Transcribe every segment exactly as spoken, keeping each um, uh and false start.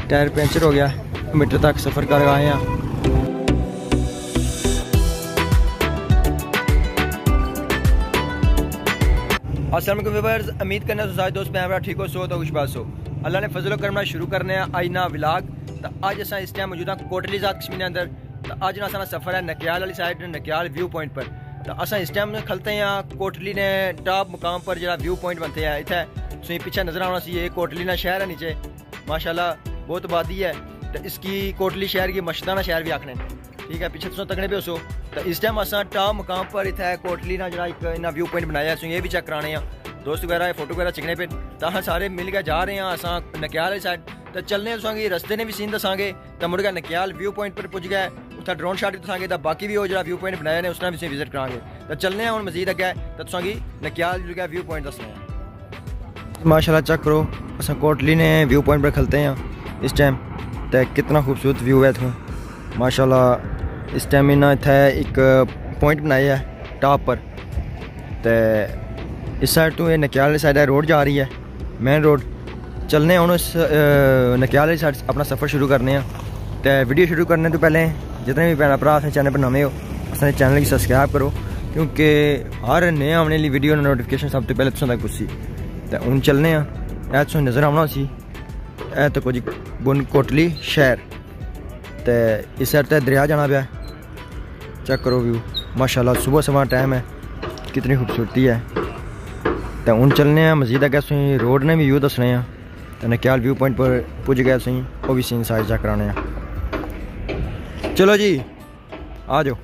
Tyre puncture हो गया, metre तक सफ़र कर आए हैं। अस्सलाम वालेकुम व्यूअर्स, उम्मीद करना तो सारे दोस्त मैं ठीक हो सो तो खुशबाश हो। अल्लाह ने फजल करना शुरू करने आज ना व्लॉग। तो अज अस इस टाइम मौजूद हाँ कोटली ज़ात कश्मीर अंदर। तो अज ना असा सफ़र है नकियाल वाली साइड, नकियाल व्यू पॉइंट पर। तो अस इस टाइम खलते हैं कोटली ने टॉप मुकाम पर जो व्यू पॉइंट बनते हैं। इतने तुम पीछे नजर आना सी, ये कोटली ना शहर है, नीचे माशाल्लाह बहुत आबादी है। तो इसकी कोटली शहर की मशदाना शहर भी आखने, ठीक है। पीछे तुम तकने पे हो। तो इस टाइम असा टॉप मुकाम पर इतना कोटली ना जरा एक इन्ना व्यू पॉइंट बनाया, ये भी चेक कराने हैं दोस्त वगैरह फोटो वगैरह चिकने पे। तो अस सारे मिल के जा रहे हैं असा नकियाल वाली साइड। तो चलने तुसांगे रस्ते ने भी सीन दसांगे। तो मुड़ गया नकियाल व्यू पॉइंट पर पुज गए, उत्थे ड्रोन शॉट भी दसांगे। तो बाकी भी वो जो व्यू पॉइंट बनाए ने उसने भी विजिट करांगे। तो चलने हैं हम मजीद अगे, तो तुसांगी नकियाल जो व्यू पॉइंट दसने हैं। माशाल्लाह चेक करो, अस कोटली ने व्यू पॉइंट पर खलते हैं इस टाइम। तो कितना खूबसूरत व्यू है इतना माशाल्लाह। इस टाइम इन्हें इतना एक पॉइंट बनाया है टॉप पर। तो इस साइड तो ये नकियाल वाली साइड है, रोड जा रही है मेन रोड। चलने हूँ इस नकियाल वाली साइड अपना सफ़र शुरू करने हैं। तो वीडियो शुरू करने तो पहले जितने भी भैन भरा अपने चैनल पर नवे हो अपने चैनल की सब्सक्राइब करो, क्योंकि हर नए आने वाली वीडियो नोटिफिकेशन सब तो पहले तुम तक पुछी। तो हूँ चलने ऐ तुम नज़र आना सी, ऐ तो कुछ बुन कोटली शहर। तो इस साइड तो दरिया जाना पाया, चेक करो व्यू माशाल्लाह। सुबह सुबह टाइम है, कितनी खूबसूरती है। तो हूँ चलने हैं मजीद अगर तुम रोड ने भी व्यू दसने हैं। तो नकियाल व्यू पॉइंट पर पुज गए तुम, वो भी सीन साइज चेक कराने हैं। चलो जी आ जाओ।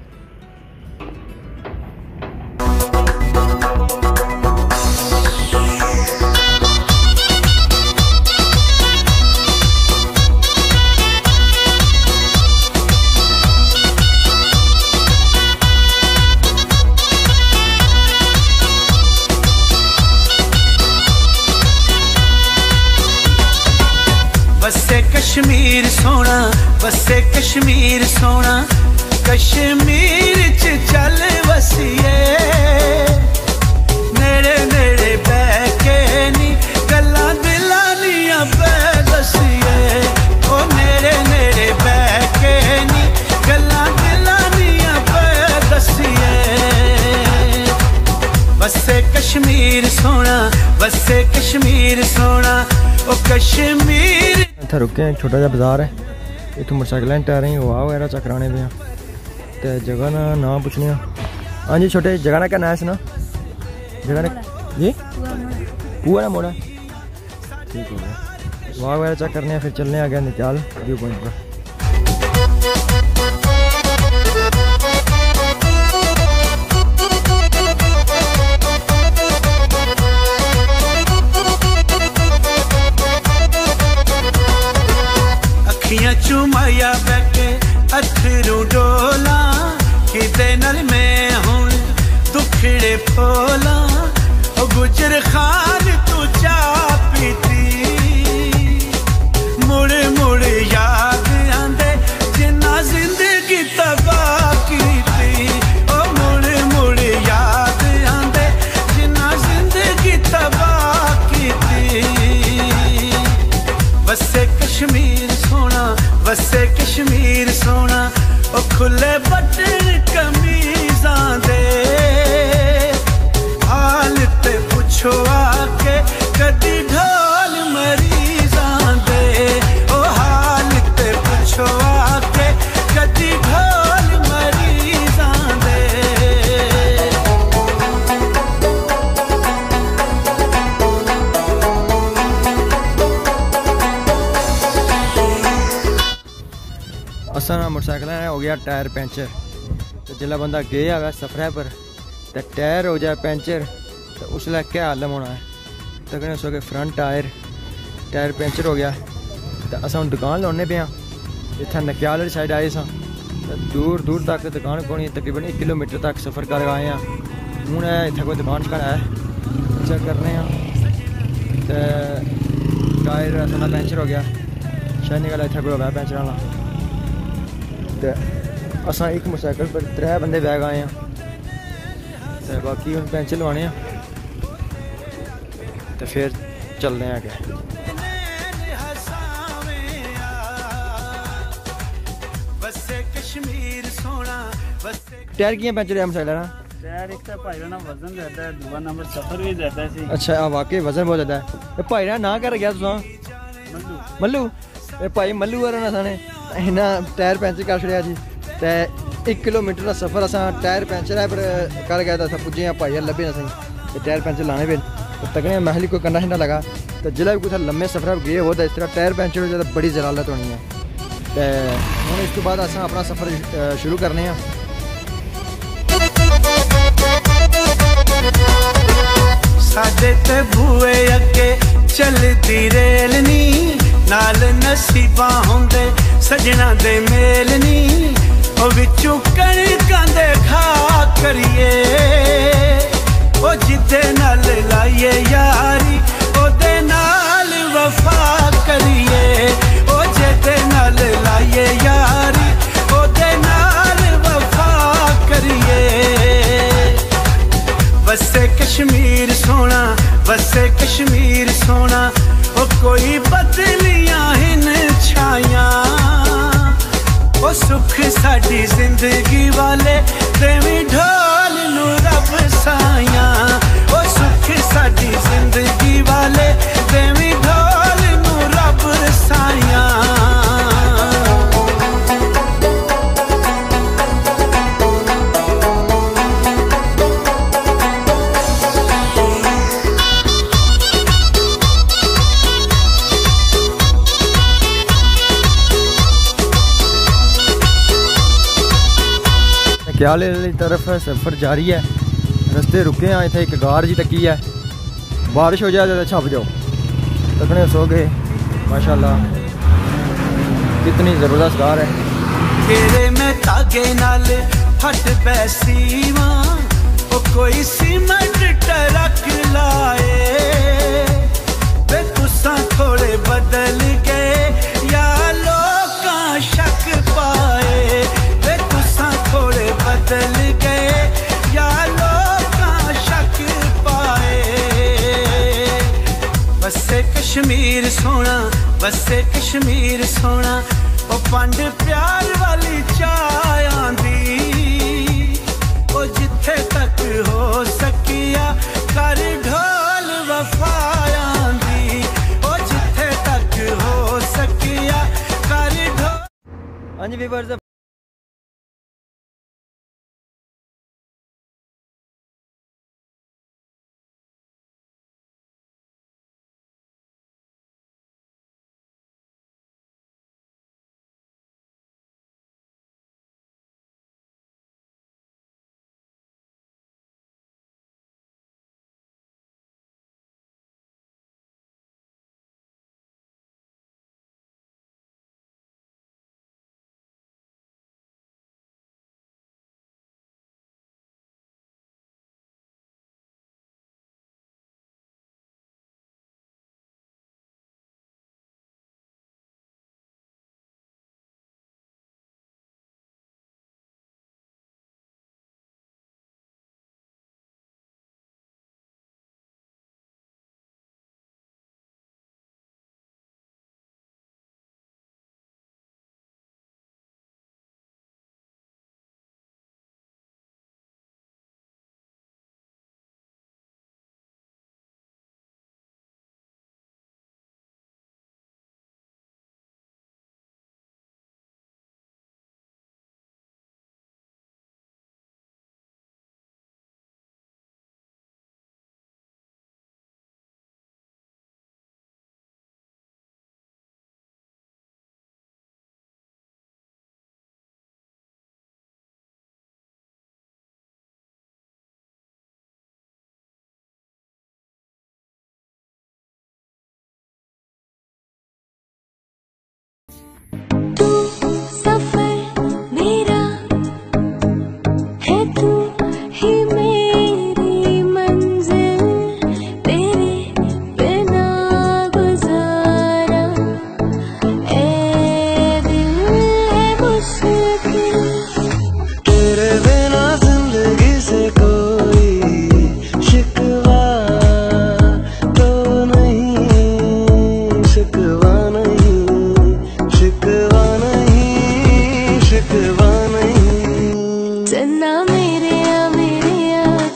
बसे कश्मीर सोना, बसे कश्मीर सोना, कश्मीर च चल वसिए। नेड़े नेड़े बह के नी गल्लां दिलां दियां पै दसिए। ओ नेड़े नेड़े बह के नी गल्लां दिलां दियां पै दसिए। बसे कश्मीर सोना, बसे कश्मीर सोना, ओ कश्मीर। इतना रुके हैं, छोटा सा बाजार है, इतों मोटरसाइकिल टायर ही हवा वगैरह चेक कराने पे। तो जगह ना नाम पूछने। हाँ जी छोटे जगह ना क्या नाम है सुना जगह ना जी पुआ ना मोड़ा, ठीक हो गया। वहाँ वगैरह चेक करने हैं, फिर चलने आ गया नकियाल व्यू पॉइंट पर। अखियां चुमाया बैठे अथरू डोला, किते नल में हुण दुखड़े फोला। ओ गुजर खान तू चा पीती, मुड़ मुड़ याद आंदे जिन्ना जिंदगी तबाह कीती। ओ मुड़ मुड़ याद आंदे जिन्ना जिंदगी तबाह कीती। बसे कश्मीर सोना, बसे कश्मीर सोना, ओ खुले बटन कमीज़ां दे। हाल ते पुछो आके कदी ढोल मरीज़ां दे। ओ हाल ते पुछो आके कदी ढोल मरीज़ां दे। असा ना मोटरसाइकिल हो गया टायर पंचर। तो जिला बंदा गया है सफर पर तो टायर हो जाए पंचर, तो उसला क्या आलम होना है। तकने उस के फ्रंट टायर टायर पंचर हो गया। तो अस हम दुकान लाने पे हाँ, इतना नकियाल वाली साइड आए स दूर दूर तक दुकान को तकरीबन एक किलोमीटर तक सफ़र कर आए हैं। हूँ इतना कोई दुकान शकान है चेक करने। तो टायर थोड़ा पंचर हो गया, शायद निकला इतना कोई होगा पंचर वाला। तो असा एक मोटरसाइकिल पर त्रै बंदे बैग आए हैं। तो बाकी हम पैंचर लवाने हैं, तो फिर चलने आगे। टायर कि'यां पंचर होया मोटरसाइकिल ना? टायर एक तो भाई ना वजन ज्यादा है, दूसरा नंबर सफर भी ज्यादा है। अच्छा हाँ वाकई वजन बहुत ज्यादा है। भाई ना ना कर गया तुसा मल्लू मल्लू ए भाई मल्लू वाला ना साने इन्ना टायर पंचर कर छड़िया जी। ते एक किलोमीटर का सफर असा टायर पंचर है पर कर गया था पुजे भाई लभे ना सही टायर पंचर लाने पे तो तकने महली कोई करना हिंदा लगा तो जिला भी कुछ लम्बे सफर पर गए हो तो इस तरह टायर पंचर हो जाए बड़ी जलालत होनी है। तो हम इस तो बाद असा अपना सफर शुरू करने हैं। साडे ते बूए अगे चलदी रेल नी नाल नसीबा होंदे सजना दे मेल नी ओ विचों कणकां दे खा करिए ओ जिदे नाल लाइए यारी ओदे नाल वफा करिए ओ जिदे नाल लाइए यारी ओदे नाल वफा करिए। वसे कश्मीर सोना वसे कश्मीर सोना ओ कोई बदलियां हिन छाया ओ सुख साडी जिंदगी वाले देवी ढोल नू रब साया ओ सुख साडी जिंदगी वाले देवी ढोल नू रब साया। क्याले वाली तरफ सफ़र जारी है। रस्ते रुके हैं इतने एक गार जी तकी है। बारिश हो जाए तो छप जाओ तकने सो गए माशाल्लाह कितनी ज़बरदस्त गार है। तेरे में धागे नाल फट बैसीवा ओ कोई सीमेंट ट्रक लाए वे तुसा थोड़े बदल गए या लोकां शक पाए वे तुसा थोड़े बदल गए या लोकां शक पाए। वसे कश्मीर सोना वसे कश्मीर सोना ओ पंड प्यार वाली चाय आंदी ओ जिथे तक हो सकिया कर ढोल वफा आंदी ओ जिथे तक हो सकिया कर ढोल। हाँ जी व्यूअर्स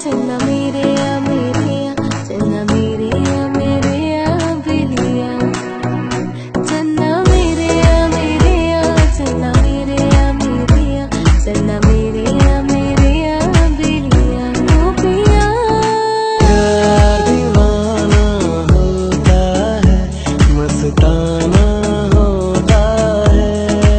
चन्ना मेरे या मेरे या चन्ना मेरे या मेरे या बिलिया चन्ना मेरे या मेरे या चन्ना मेरे या मेरे या चन्ना मेरे या मेरे या बिलिया ओ पिया प्यार दीवाना होता है मस्ताना होता है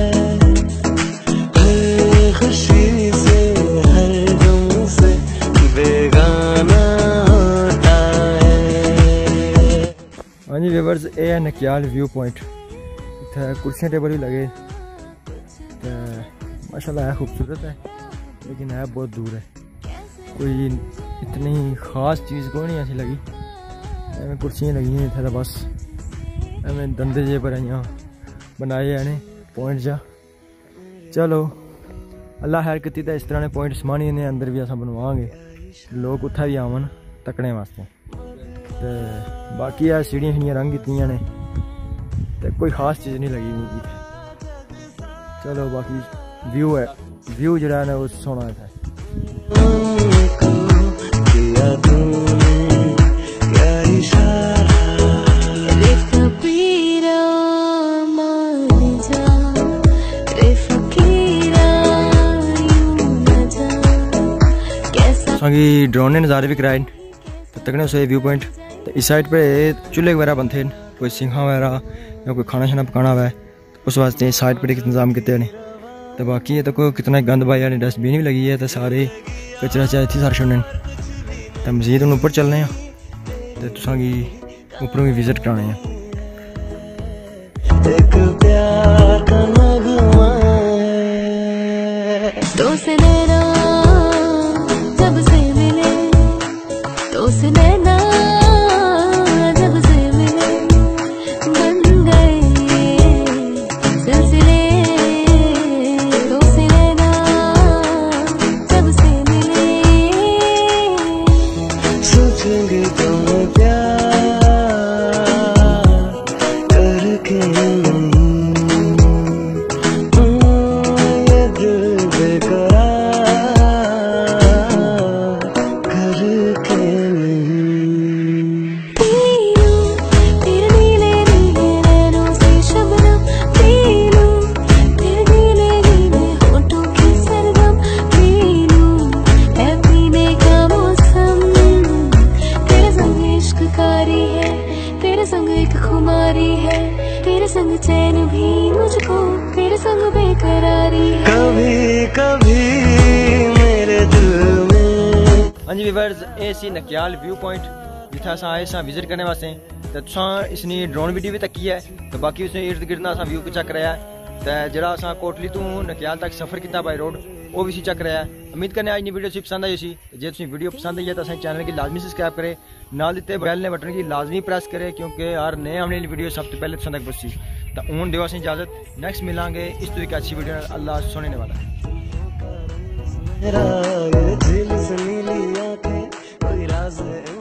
हर खुशी से हर गम से बेगाना होता है। हाँ जी व्यूअर्स, ये है नकियाल व्यू पॉइंट। इतना कुर्सियाँ टेबल भी लगे तो माशाल्लाह है, खूबसूरत है लेकिन है बहुत दूर है। कोई इतनी ख़ास चीज़ कोई नहीं ऐसी लगी। एवं कुर्सियाँ लगी हैं इतना, बस एवं दंदे जे पर यहाँ बनाए हैं पॉइंट जा। चलो अल्लाह खैर कीती तो इस तरह ने पॉइंट समानी ने अंदर भी अस बनवाएंगे, लोग उत्थे भी आवन तकने वास्ते। तो बाकी है सीढ़ियाँ शीढ़ियाँ रंग कीतियां ने तो कोई ख़ास चीज़ नहीं लगी मिगी। चलो बाकी व्यू है, व्यू जरा है वो सोना है। रे फकीरा मान जा रे फकीरा यूं न जा कैसा संगी ड्रोन ने नज़ारे भी कराए तो तकने उसे व्यू पॉइंट। तो इस साइड पे चूल्हे वगैरह बनते हैं, कोई सिंखा वगैरह या कोई खाना शाना पकाना हुआ है उस वास्ते इस साइड पर इंतजाम किए हैं। तो बाकी है तो कोई कितना गंद पाया ने, डस्टबिन भी लगी है तो सारे कचरा चाहे इतनी सारे छोड़ने। तो मजीद हम ऊपर चलने तो तुसांगी ऊपरों भी विजिट कराने हैं। एक प्यार का नगमा है तो से नैना जब से मिले तो से नैना जब से मिले बन गए सिलसिले तो से नैना जब से मिले सोचेंगे तुम प्यार करके ये दिल बेकरार करके पीलू तेरे नीले नीले नैनों से शबनम पीलू तेरे नीले नीले होठों की सरगम पीलू है पीने का मौसम तेरे संग इश्क कारी है तेरे संग एक खुमारी है तेरे संग चैन भी मुझको तेरे संग बेकरारी है कभी कभी मेरे दिल में। हाँ जी व्यूअर्स, ये सी नकियाल व्यू पॉइंट जिथे अस आए सा विजिट करने वास्ते। तो तुसां इसनी ड्रोन वीडियो भी तकी है तो बाकी उसने इर्द गिर्द असा व्यू भी चेक कराया। तो जरा असा कोटली तो नकियाल तक सफर किया बाई रोड वो भी सी चेक कराया। उम्मीद करने आज वीडियो तुझे पसंद आई सी। जे तुझे वीडियो पसंद आई है तो चैनल की लाजमी सब्सक्राइब करे, नाल दिते बैल ने बटन की लाजमी प्रेस करे क्योंकि हर नए आने वाली वीडियो सब तो पहले तुसां तक पहुंची। तो हूँ दिओ असें इजाजत, नेक्स्ट मिलांगे इस तो एक अच्छी वीडियो। अल्लाह सुनने वाला है। मेरा ये दिल से नीली आंखें कोई राज है।